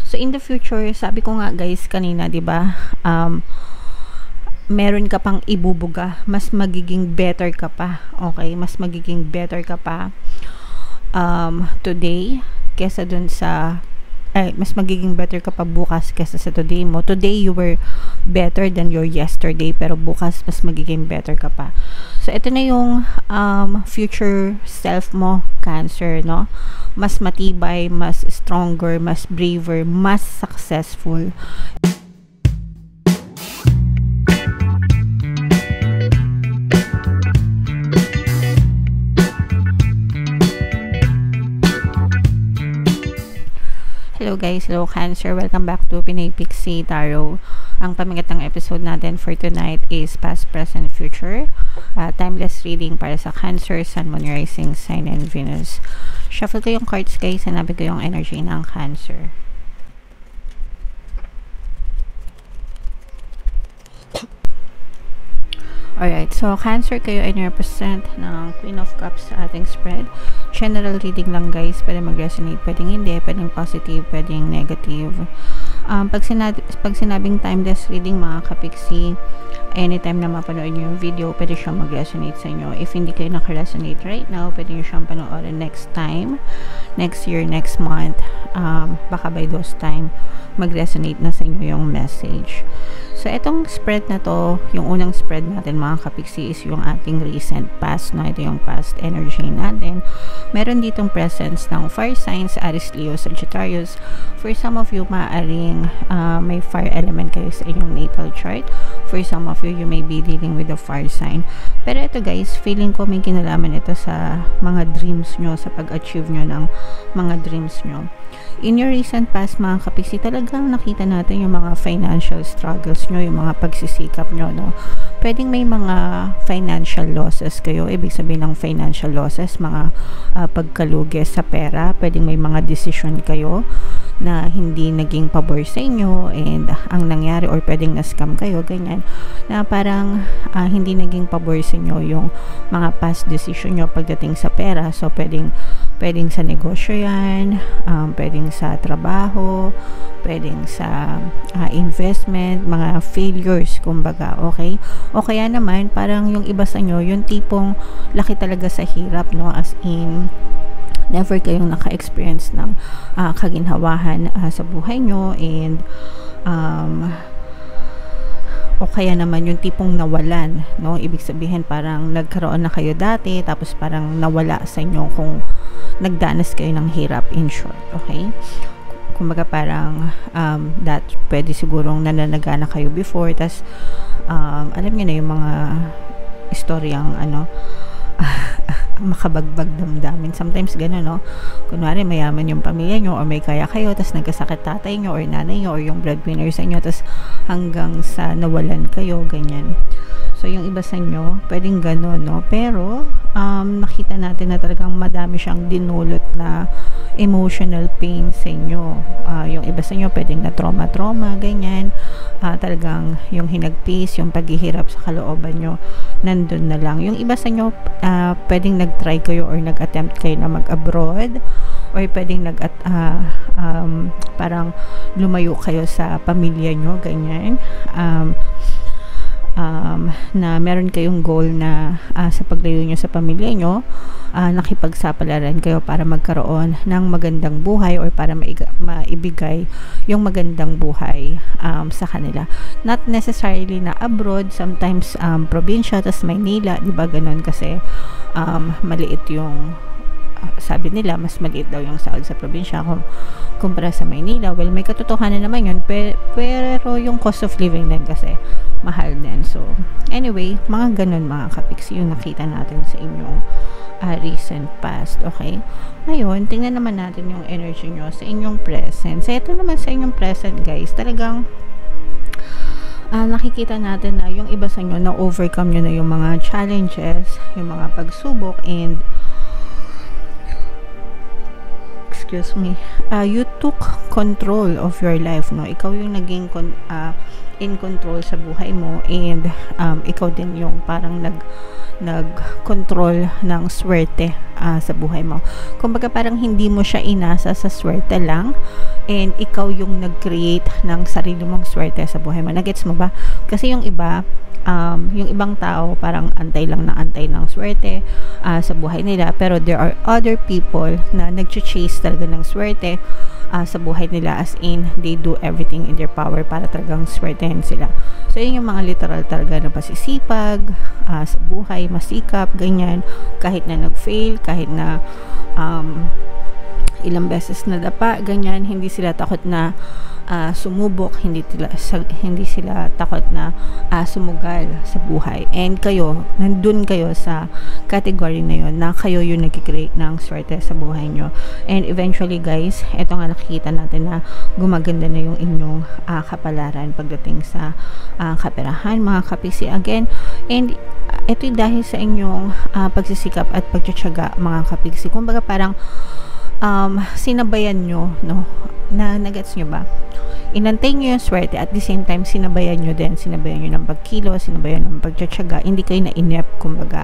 So in the future, sabi ko nga guys kanina, 'di ba? Meron ka pang ibubuga, mas magiging better ka pa. Okay, mas magiging better ka pa today kesa dun sa mas magiging better ka pa bukas kesa sa today mo. Today you were better than your yesterday, pero bukas mas magiging better ka pa. So ito na yung future self mo, Cancer, no? Mas matibay, mas stronger, mas braver, mas successful. Hello guys, hello Cancer, welcome back to Pinay Pixie Tarot. Ang pamigat ng episode natin for tonight is past, present, future. Timeless reading para sa Cancer, Sun, Moon, Rising, Sign, and Venus. Shuffle ko yung cards guys, hanapin ko yung energy ng Cancer. Alright, so Cancer, kayo ay represent ng Queen of Cups sa ating spread. General reading lang guys, pwede mag-resonate, pwedeng hindi, pwedeng positive, pwedeng negative. Pag sinabing timeless reading mga kapiksi, anytime na mapanood nyo yung video, pwede siyang mag-resonate sa inyo. If hindi kayo naka-resonate right now, pwede nyo siyang panoorin next time, next year, next month. Baka by those time, mag-resonate na sa inyo yung message. So, itong spread na to, yung unang spread natin mga kapiksi is yung ating recent past, no? Ito yung past energy natin. Meron ditong presence ng fire signs, Aries, Leo, Sagittarius. For some of you, maaaring may fire element kayo sa inyong natal chart. For some of you, you may be dealing with a fire sign. Pero ito guys, feeling ko may kinalaman ito sa mga dreams nyo, sa pag-achieve nyo ng mga dreams nyo. In your recent past mga kapiksi, talagang nakita natin yung mga financial struggles nyo, yung mga pagsisikap nyo, no? Pwedeng may mga financial losses kayo. Ibig sabihin ng financial losses, mga pagkalugi sa pera. Pwedeng may mga decision kayo na hindi naging pabor sa inyo and ang nangyari, or pwedeng na-scam kayo, ganyan, na parang hindi naging pabor sa inyo yung mga past decision nyo pagdating sa pera. So pwedeng sa negosyo yan, pwedeng sa trabaho, pwedeng sa investment, mga failures kumbaga, okay? O kaya naman parang yung iba sa inyo, yung tipong laki talaga sa hirap, no? As in never kayong naka-experience ng kaginhawahan sa buhay nyo, and o kaya naman yung tipong nawalan, no? Ibig sabihin parang nagkaroon na kayo dati tapos parang nawala sa inyo kung nagdanas kayo ng hirap, in short, okay? Kumbaga parang that pwede sigurong nananagana kayo before, tas alam niyo na yung mga istoryang makabagbag damdamin. Sometimes gano'n, no? Kunwari, mayaman yung pamilya nyo, or may kaya kayo, tas nagkasakit tatay nyo, or nanay nyo, or yung breadwinner sa inyo, tas hanggang sa nawalan kayo, ganyan. So, yung iba sa inyo, pwedeng gano'n, no? Pero, nakita natin na talagang madami siyang dinulot na emotional pain sa inyo. Yung iba sa inyo, pwedeng na trauma, ganyan. Talagang yung hinagpis, yung paghihirap sa kalooban nyo, nandun na lang. Yung iba sa inyo, pwedeng nag-try kayo or nag-attempt kayo na mag-abroad, or pwedeng parang lumayo kayo sa pamilya nyo, ganyan. Na meron kayong goal na sa paglayo nyo sa pamilya nyo, nakipagsapalaran kayo para magkaroon ng magandang buhay, or para maibigay yung magandang buhay sa kanila. Not necessarily na abroad, sometimes probinsya, tas Maynila, di ba ganon? Kasi maliit yung sabi nila, mas maliit daw yung sahod sa probinsya kumpara sa Maynila. Well, may katotohanan naman yun, pero yung cost of living din kasi mahal din. So, anyway, mga ganun mga kapiksi yung nakita natin sa inyong recent past, okay? Ngayon, tingnan naman natin yung energy nyo sa inyong present. So, ito naman sa inyong present, guys, talagang nakikita natin na yung iba sa inyo, na-overcome nyo na yung mga challenges, yung mga pagsubok, and excuse me, you took control of your life, no? Ikaw yung naging in control sa buhay mo, and ikaw din yung parang nag-control ng swerte sa buhay mo. Kumbaga parang hindi mo siya inasa sa swerte lang, and ikaw yung nag-create ng sarili mong swerte sa buhay mo. Nagets mo ba? Kasi yung iba, yung ibang tao parang antay lang na antay ng swerte sa buhay nila, pero there are other people na nag-chase talaga ng swerte sa buhay nila, as in they do everything in their power para talagang swertehin sila. So yun yung mga literal talaga na pasisipag sa buhay, masikap, ganyan, kahit na nag-fail, kahit na ilang beses na dapa, ganyan, hindi sila takot na sumubok, hindi sila takot na sumugal sa buhay. And kayo, nandun kayo sa category na yun, na kayo yung nag-create ng swerte sa buhay nyo. And eventually guys, eto nga nakikita natin na gumaganda na yung inyong kapalaran pagdating sa kaperahan, mga kapiksi again. And ito dahil sa inyong pagsisikap at pagtsatsaga, mga kapiksi. Kumbaga parang sinabayan nyo, no? Nagets nyo ba? Inantay nyo yung swerte, at the same time sinabayan nyo ng pagkilo, sinabayan ng pagtsatsaga. Hindi kayo na-inep, kumbaga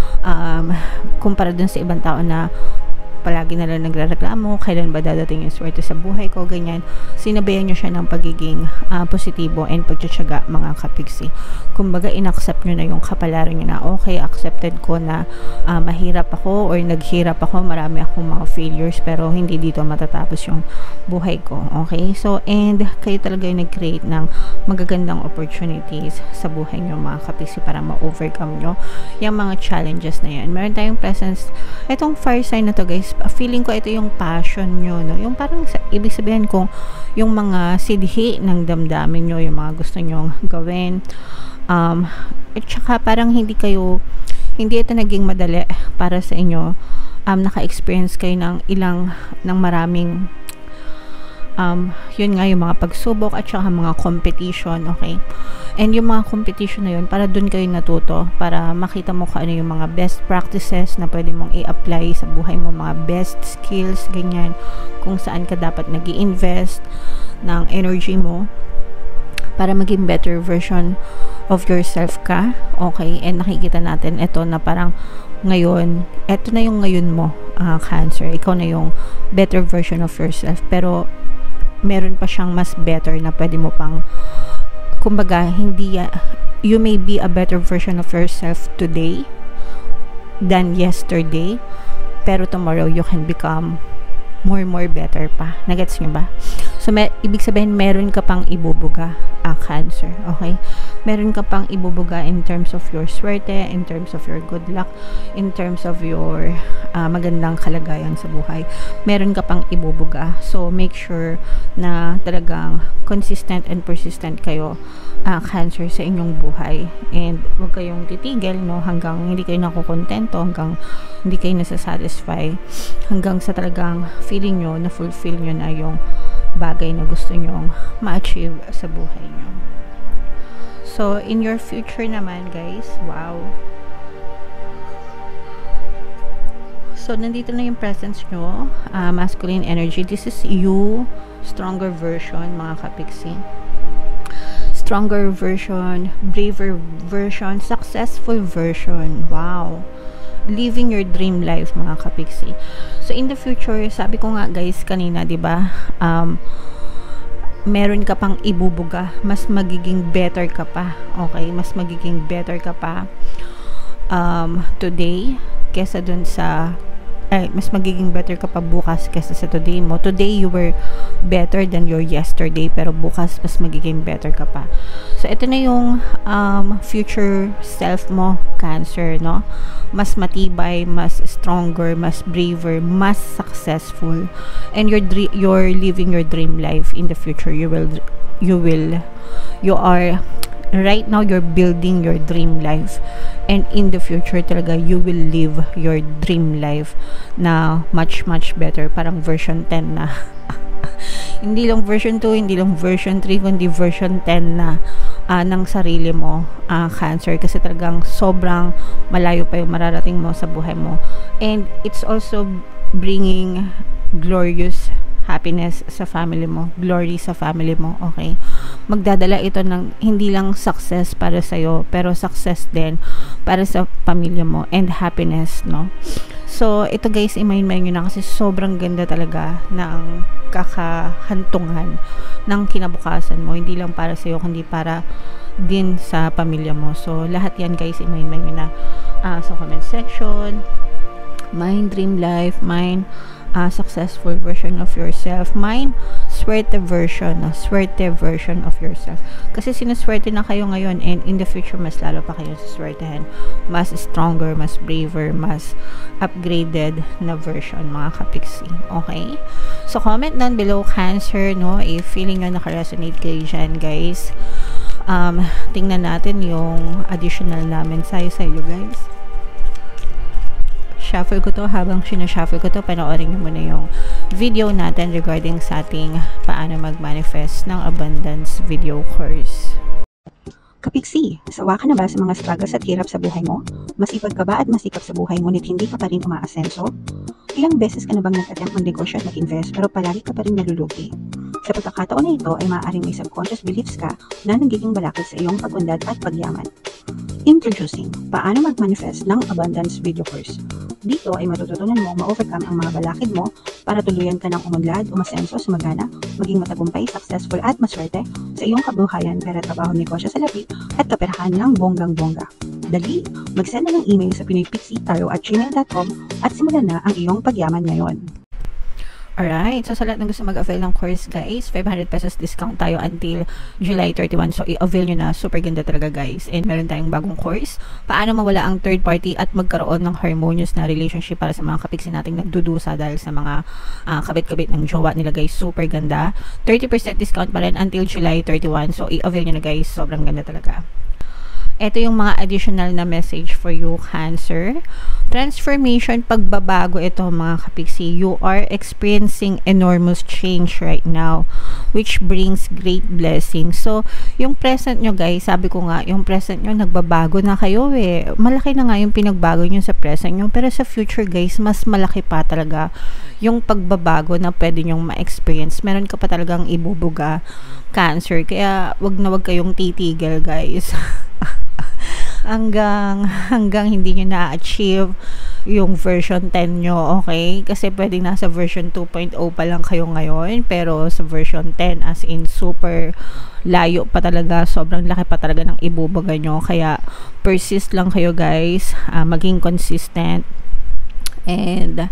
kumpara dun sa ibang tao na palagi na lang nagrereklamo, kailan ba dadating yung swerte sa buhay ko, ganyan. Sinabayan nyo siya ng pagiging positibo and pagtsatsaga, mga kapiksi. Kumbaga inaccept nyo na yung kapalaran nyo na okay, accepted ko na mahirap ako or naghirap ako, marami akong mga failures, pero hindi dito matatapos yung buhay ko, okay? So, and kayo talaga yung nag-create ng magagandang opportunities sa buhay nyo, mga kapiksi, para ma-overcome nyo yung mga challenges na yan. Meron tayong presence, itong fire sign na to guys, feeling ko ito yung passion nyo, no? Yung parang ibig sabihin kong yung mga sidhi ng damdamin nyo, yung mga gusto nyong gawin, at saka parang hindi ito naging madali para sa inyo. Naka-experience kayo ng maraming yun nga, yung mga pagsubok at saka mga competition, okay? And yung mga competition na yun, para dun kayo natuto, para makita mo kung ano yung mga best practices na pwede mong i-apply sa buhay mo, mga best skills, ganyan, kung saan ka dapat nag-i-invest ng energy mo para maging better version of yourself ka, okay? And nakikita natin ito na parang ngayon, ito na yung ngayon mo, Cancer, ikaw na yung better version of yourself, pero meron pa siyang mas better na pwede mo pang, kumbaga, you may be a better version of yourself today than yesterday, pero tomorrow you can become more better pa. Nagets nyo ba? So, ibig sabihin, meron ka pang ibubuga, Cancer, okay? Meron ka pang ibubuga in terms of your swerte, in terms of your good luck, in terms of your magandang kalagayan sa buhay. Meron ka pang ibubuga. So, make sure na talagang consistent and persistent kayo, Cancer, sa inyong buhay. And huwag kayong titigil, no? Hanggang hindi kayo nakukontento, hanggang hindi kayo nasasatisfy, hanggang sa talagang feeling nyo, na-fulfill nyo na yung bagay na gusto nyong ma-achieve sa buhay nyo. So, in your future naman, guys, wow. So, nandito na yung presence nyo, masculine energy. This is you, stronger version, mga kapiksi. Stronger version, braver version, successful version. Wow. Living your dream life, mga kapiksi. So, in the future, sabi ko nga guys kanina, diba, meron ka pang ibubuga, mas magiging better ka pa, okay? Mas magiging better ka pa today kesa dun sa mas magiging better ka pa bukas kesa sa today mo. Today you were better than your yesterday, pero bukas mas magiging better ka pa. So ito na yung future self mo, Cancer, no? Mas matibay, mas stronger, mas braver, mas successful, and you're living your dream life in the future. You are right now, you're building your dream life, and in the future talaga you will live your dream life na much better, parang version 10 na. Hindi lang version 2, hindi lang version 3, kundi version 10 na ng sarili mo, Cancer, kasi talagang sobrang malayo pa yung mararating mo sa buhay mo. And it's also bringing glorious happiness sa family mo, glory sa family mo, okay? Magdadala ito ng hindi lang success para sa'yo, pero success din para sa pamilya mo and happiness, no? So, ito guys, i-mind nyo na kasi sobrang ganda talaga ng kakahantungan ng kinabukasan mo. Hindi lang para sa'yo, kundi para din sa pamilya mo. So, lahat yan guys, i-mind nyo na sa comment section. Mine, dream life. Mine, successful version of yourself. Mine, swerte version of yourself. Kasi sinuswerte na kayo ngayon, and in the future, mas lalo pa kayo suswertehan. Mas stronger, mas braver, mas upgraded na version, mga kapiksi. Okay? So, comment down below, Cancer, no? If feeling nyo nakaresonate kayo dyan, guys. Tingnan natin yung additional na mensahe sa iyo, guys. Shuffle ko to. Habang sinashuffle ko to, panoorin nyo muna yung video natin regarding sa ating paano mag-manifest ng abundance video course. Kapiksi, sawa ka na ba sa mga struggles at hirap sa buhay mo? Masipag ka ba at masikap sa buhay ngunit hindi ka pa rin umaasenso? Ilang beses ka na bang nag-attempt mag-negosyo at mag-invest pero palagi ka pa rin nalulugi? Sa pagkakataon na ito ay maaaring may subconscious beliefs ka na nagiging balakid sa iyong pag-unlad at pagyaman. Introducing, paano mag-manifest ng abundance video course. Dito ay matututunan mo ma-overcome ang mga balakid mo para tuluyan ka ng umunlad, umasenso, sumagana, maging matagumpay, successful at maswerte sa iyong kabuhayan, pera, trabaho, negosyo sa labi at kaperahan ng bonggang-bongga. Dali, mag-send na ng email sa pinoypixie@gmail.com at simulan na ang iyong pagyaman ngayon. Alright, so sa lahat ng gusto mag-avail ng course guys, 500 pesos discount tayo until July 31. So i-avail nyo na, super ganda talaga guys. And meron tayong bagong course, paano mawala ang third party at magkaroon ng harmonious na relationship para sa mga kapiksi nating nagdudusa dahil sa mga kabit-kabit ng jowa nila guys. Super ganda. 30% discount pa rin until July 31. So i-avail nyo na guys, sobrang ganda talaga. Ito yung mga additional na message for you, Cancer. Transformation, pagbabago ito mga kapiksi. You are experiencing enormous change right now, which brings great blessing. So, yung present nyo guys, sabi ko nga, yung present nyo, nagbabago na kayo eh. Malaki na nga yung pinagbago nyo sa present nyo, pero sa future guys, mas malaki pa talaga yung pagbabago na pwede nyong ma-experience. Meron ka pa talagang ibubuga, Cancer. Kaya, wag na wag kayong titigil guys. hanggang hindi nyo na-achieve yung version 10 nyo, okay? Kasi pwedeng nasa version 2.0 pa lang kayo ngayon, pero sa version 10 as in super layo pa talaga, sobrang laki pa talaga ng ibubuga nyo. Kaya persist lang kayo guys, maging consistent, and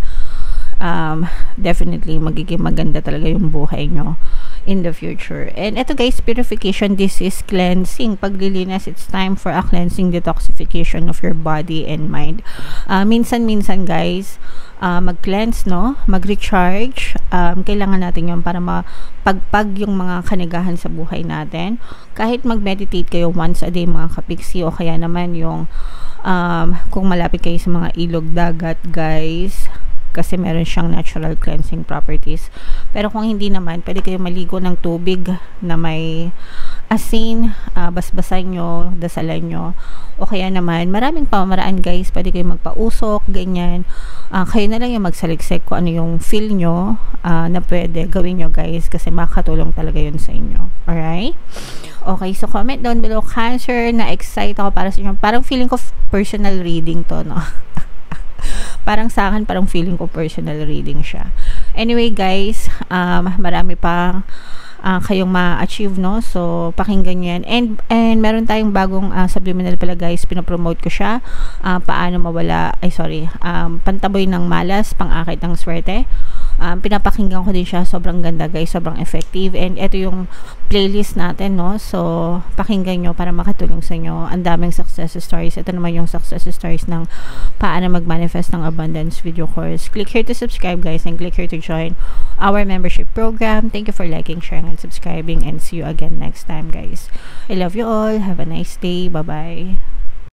definitely magiging maganda talaga yung buhay nyo in the future. And ito guys, purification, this is cleansing, paglilinis. It's time for a cleansing, detoxification of your body and mind. Minsan guys, mag-cleanse, no? Mag-recharge. Kailangan natin yun para mapagpag yung mga kanigahan sa buhay natin. Kahit mag-meditate kayo once a day mga kapiksi, o kaya naman yung kung malapit kayo sa mga ilog, dagat guys, kasi meron siyang natural cleansing properties. Pero kung hindi naman, pwede kayo maligo ng tubig na may asin, basbasan nyo, dasalan nyo, o kaya naman, maraming pamamaraan guys, pwede kayo magpausok, ganyan. Kayo na lang yung magsaliksik kung ano yung feel nyo na pwede gawin nyo guys, kasi makakatulong talaga yun sa inyo. Alright? Okay, so comment down below, Cancer, na-excite ako para sa inyo. Parang feeling ko personal reading to, no? Parang sa akin, parang feeling ko personal reading siya. Anyway guys, marami pa kayong ma-achieve, no? So, pakinggan nyo yan. And meron tayong bagong subliminal pala guys, pinopromote ko siya. Paano mawala, pantaboy ng malas, pang-akit ng swerte. Pinapakinggan ko din siya, sobrang ganda guys, sobrang effective, and ito yung playlist natin, no? So pakinggan nyo para makatulong sa inyo. Ang daming success stories. Ito naman yung success stories ng paano mag-manifest ng abundance video course. Click here to subscribe guys, and click here to join our membership program. Thank you for liking, sharing, and subscribing, and see you again next time guys. I love you all. Have a nice day. Bye bye.